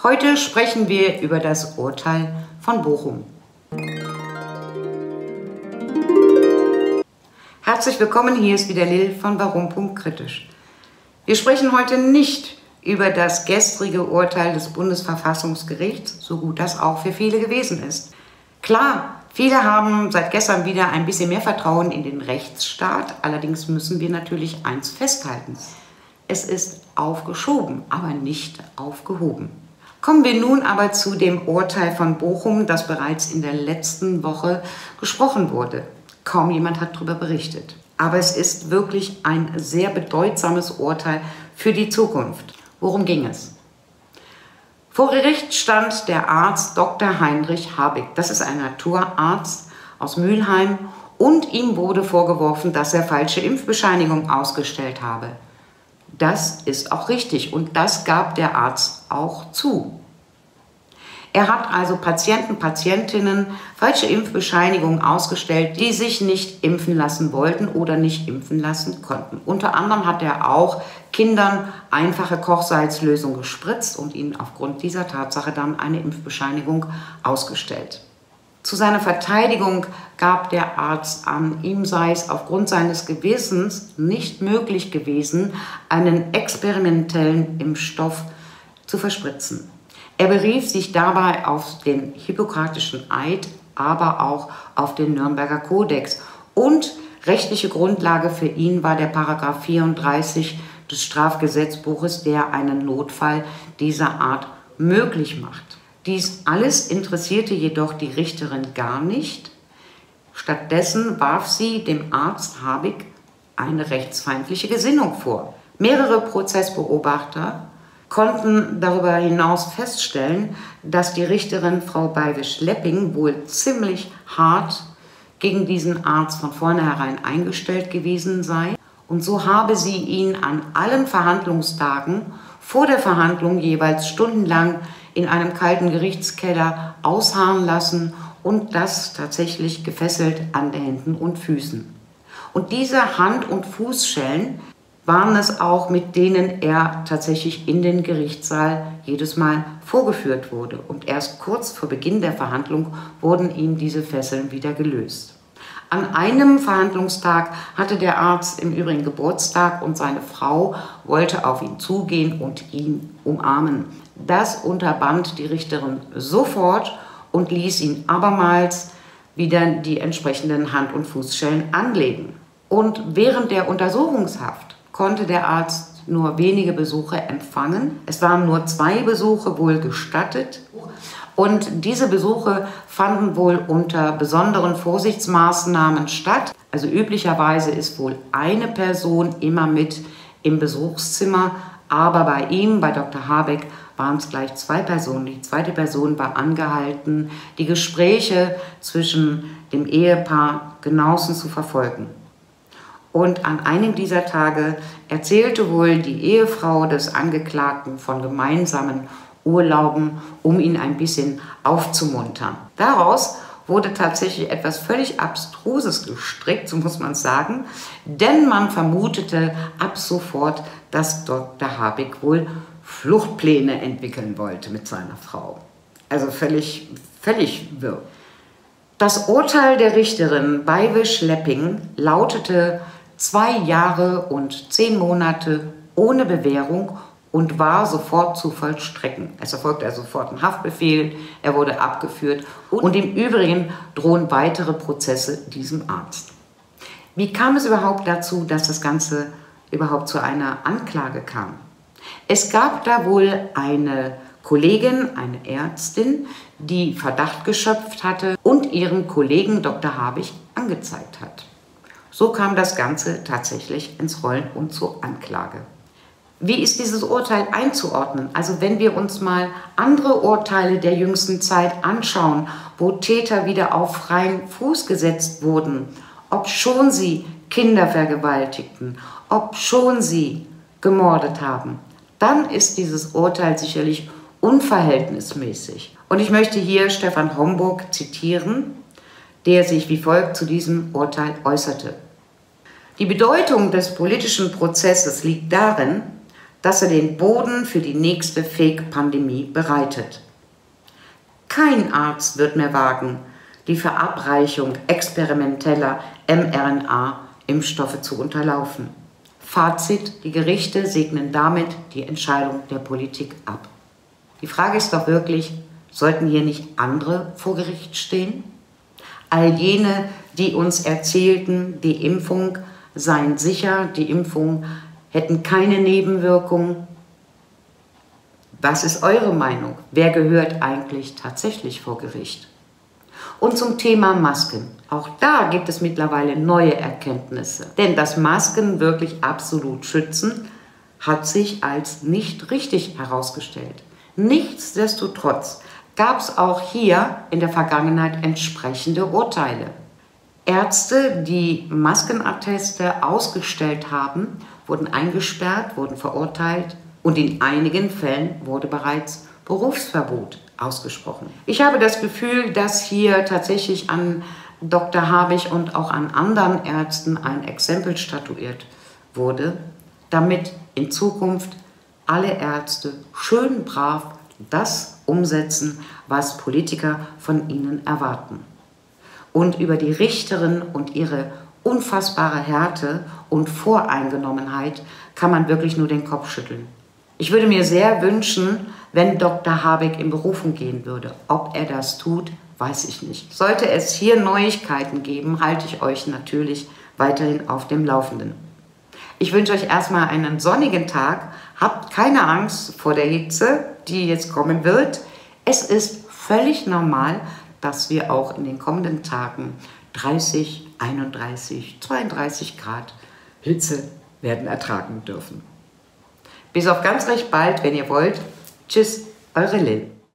Heute sprechen wir über das Urteil von Bochum. Herzlich willkommen, hier ist wieder Lil von Warum Kritisch. Wir sprechen heute nicht über das gestrige Urteil des Bundesverfassungsgerichts, so gut das auch für viele gewesen ist. Klar, viele haben seit gestern wieder ein bisschen mehr Vertrauen in den Rechtsstaat, allerdings müssen wir natürlich eins festhalten. Es ist aufgeschoben, aber nicht aufgehoben. Kommen wir nun aber zu dem Urteil von Bochum, das bereits in der letzten Woche gesprochen wurde. Kaum jemand hat darüber berichtet. Aber es ist wirklich ein sehr bedeutsames Urteil für die Zukunft. Worum ging es? Vor Gericht stand der Arzt Dr. Heinrich Habig. Das ist ein Naturarzt aus Mülheim und ihm wurde vorgeworfen, dass er falsche Impfbescheinigung ausgestellt habe. Das ist auch richtig und das gab der Arzt auch zu. Er hat also Patientinnen falsche Impfbescheinigungen ausgestellt, die sich nicht impfen lassen wollten oder nicht impfen lassen konnten. Unter anderem hat er auch Kindern einfache Kochsalzlösung gespritzt und ihnen aufgrund dieser Tatsache dann eine Impfbescheinigung ausgestellt. Zu seiner Verteidigung gab der Arzt an, ihm sei es aufgrund seines Gewissens nicht möglich gewesen, einen experimentellen Impfstoff zu verspritzen. Er berief sich dabei auf den Hippokratischen Eid, aber auch auf den Nürnberger Kodex. Und rechtliche Grundlage für ihn war der Paragraph 34 des Strafgesetzbuches, der einen Notfall dieser Art möglich macht. Dies alles interessierte jedoch die Richterin gar nicht. Stattdessen warf sie dem Arzt Habig eine rechtsfeindliche Gesinnung vor. Mehrere Prozessbeobachter konnten darüber hinaus feststellen, dass die Richterin Frau Beiwisch-Lepping wohl ziemlich hart gegen diesen Arzt von vornherein eingestellt gewesen sei. Und so habe sie ihn an allen Verhandlungstagen vor der Verhandlung jeweils stundenlang in einem kalten Gerichtskeller ausharren lassen und das tatsächlich gefesselt an den Händen und Füßen. Und diese Hand- und Fußschellen waren es auch, mit denen er tatsächlich in den Gerichtssaal jedes Mal vorgeführt wurde. Und erst kurz vor Beginn der Verhandlung wurden ihm diese Fesseln wieder gelöst. An einem Verhandlungstag hatte der Arzt im Übrigen Geburtstag und seine Frau wollte auf ihn zugehen und ihn umarmen. Das unterband die Richterin sofort und ließ ihn abermals wieder die entsprechenden Hand- und Fußschellen anlegen. Und während der Untersuchungshaft konnte der Arzt nur wenige Besuche empfangen. Es waren nur 2 Besuche wohl gestattet. Und diese Besuche fanden wohl unter besonderen Vorsichtsmaßnahmen statt. Also üblicherweise ist wohl eine Person immer mit im Besuchszimmer, aber bei ihm, bei Dr. Habig, waren es gleich 2 Personen. Die zweite Person war angehalten, die Gespräche zwischen dem Ehepaar genauestens zu verfolgen. Und an einem dieser Tage erzählte wohl die Ehefrau des Angeklagten von gemeinsamen Urlauben, um ihn ein bisschen aufzumuntern. Daraus wurde tatsächlich etwas völlig Abstruses gestrickt, so muss man sagen, denn man vermutete ab sofort, dass Dr. Habig wohl Fluchtpläne entwickeln wollte mit seiner Frau. Also völlig wirr. Das Urteil der Richterin Beiwisch-Lepping lautete 2 Jahre und 10 Monate ohne Bewährung und war sofort zu vollstrecken. Es erfolgte also sofort ein Haftbefehl, er wurde abgeführt und im Übrigen drohen weitere Prozesse diesem Arzt. Wie kam es überhaupt dazu, dass das Ganze überhaupt zu einer Anklage kam? Es gab da wohl eine Kollegin, eine Ärztin, die Verdacht geschöpft hatte und ihren Kollegen Dr. Habig angezeigt hat. So kam das Ganze tatsächlich ins Rollen und zur Anklage. Wie ist dieses Urteil einzuordnen? Also wenn wir uns mal andere Urteile der jüngsten Zeit anschauen, wo Täter wieder auf freien Fuß gesetzt wurden, obschon sie Kinder vergewaltigten, obschon sie gemordet haben, dann ist dieses Urteil sicherlich unverhältnismäßig. Und ich möchte hier Stefan Homburg zitieren, der sich wie folgt zu diesem Urteil äußerte. Die Bedeutung des politischen Prozesses liegt darin, dass er den Boden für die nächste Fake-Pandemie bereitet. Kein Arzt wird mehr wagen, die Verabreichung experimenteller mRNA-Impfstoffe zu unterlaufen. Fazit: Die Gerichte segnen damit die Entscheidung der Politik ab. Die Frage ist doch wirklich, sollten hier nicht andere vor Gericht stehen? All jene, die uns erzählten, die Impfung seien sicher, die Impfung hätten keine Nebenwirkungen. Was ist eure Meinung? Wer gehört eigentlich tatsächlich vor Gericht? Und zum Thema Masken. Auch da gibt es mittlerweile neue Erkenntnisse. Denn dass Masken wirklich absolut schützen, hat sich als nicht richtig herausgestellt. Nichtsdestotrotz gab es auch hier in der Vergangenheit entsprechende Urteile. Ärzte, die Maskenatteste ausgestellt haben, wurden eingesperrt, wurden verurteilt und in einigen Fällen wurde bereits Berufsverbot ausgesprochen. Ich habe das Gefühl, dass hier tatsächlich an Dr. Habich und auch an anderen Ärzten ein Exempel statuiert wurde, damit in Zukunft alle Ärzte schön brav das umsetzen, was Politiker von ihnen erwarten. Und über die Richterin und ihre unfassbare Härte und Voreingenommenheit kann man wirklich nur den Kopf schütteln. Ich würde mir sehr wünschen, wenn Dr. Habeck in Berufung gehen würde. Ob er das tut, weiß ich nicht. Sollte es hier Neuigkeiten geben, halte ich euch natürlich weiterhin auf dem Laufenden. Ich wünsche euch erstmal einen sonnigen Tag. Habt keine Angst vor der Hitze, die jetzt kommen wird. Es ist völlig normal, dass wir auch in den kommenden Tagen 30, 31, 32 Grad Hitze werden ertragen dürfen. Bis auf ganz recht bald, wenn ihr wollt. Tschüss, eure Lil.